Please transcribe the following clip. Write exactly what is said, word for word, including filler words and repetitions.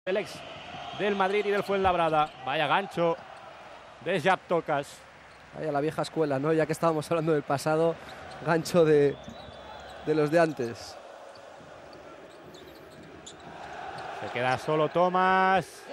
del ex del Madrid y del Fuenlabrada. Vaya gancho de Jaap Tocas. Vaya la vieja escuela, ¿no? Ya que estábamos hablando del pasado, gancho de, de los de antes. Se queda solo Thomas.